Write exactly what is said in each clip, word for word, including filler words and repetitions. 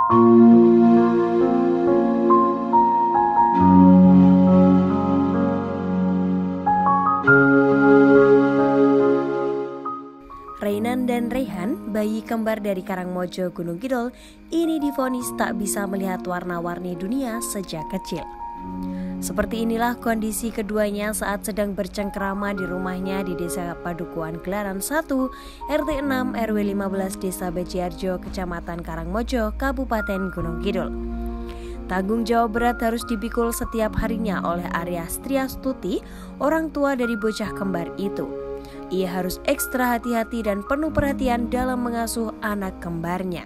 Rainan dan Raihan, bayi kembar dari Karangmojo, Gunung Kidul, ini divonis tak bisa melihat warna-warni dunia sejak kecil. Seperti inilah kondisi keduanya saat sedang bercengkrama di rumahnya di Desa Padukuhan Gelaran satu, R T enam R W lima belas Desa Bejiarjo, Kecamatan Karangmojo, Kabupaten Gunung Kidul. Tanggung jawab berat harus dipikul setiap harinya oleh Arya Striastuti, orang tua dari bocah kembar itu. Ia harus ekstra hati-hati dan penuh perhatian dalam mengasuh anak kembarnya.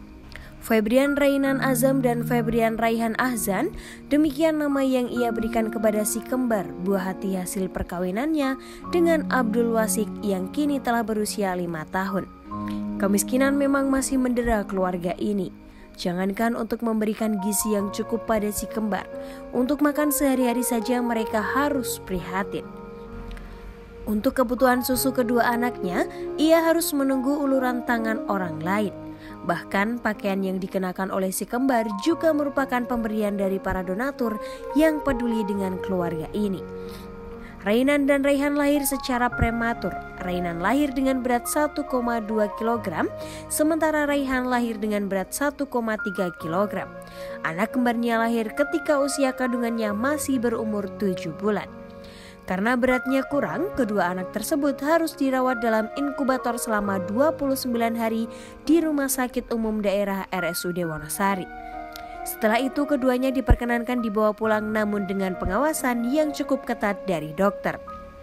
Febrian Rainan Azam dan Febrian Raihan Ahzan, demikian nama yang ia berikan kepada si kembar, buah hati hasil perkawinannya dengan Abdul Wasik yang kini telah berusia lima tahun. Kemiskinan memang masih mendera keluarga ini. Jangankan untuk memberikan gizi yang cukup pada si kembar, untuk makan sehari-hari saja mereka harus prihatin. Untuk kebutuhan susu kedua anaknya, ia harus menunggu uluran tangan orang lain. Bahkan pakaian yang dikenakan oleh si kembar juga merupakan pemberian dari para donatur yang peduli dengan keluarga ini. Rainan dan Raihan lahir secara prematur. Rainan lahir dengan berat satu koma dua kilogram, sementara Raihan lahir dengan berat satu koma tiga kilogram. Anak kembarnya lahir ketika usia kandungannya masih berumur tujuh bulan. Karena beratnya kurang, kedua anak tersebut harus dirawat dalam inkubator selama dua puluh sembilan hari di Rumah Sakit Umum Daerah R S U D Wonosari. Setelah itu keduanya diperkenankan dibawa pulang namun dengan pengawasan yang cukup ketat dari dokter.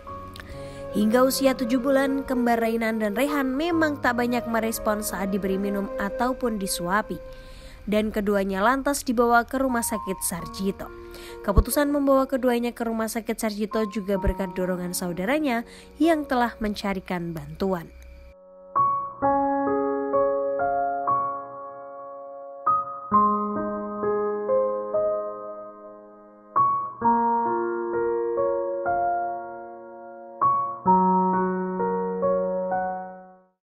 Hingga usia tujuh bulan, kembar Rainan dan Raihan memang tak banyak merespon saat diberi minum ataupun disuapi. Dan keduanya lantas dibawa ke Rumah Sakit Sarjito. Keputusan membawa keduanya ke Rumah Sakit Sarjito juga berkat dorongan saudaranya yang telah mencarikan bantuan.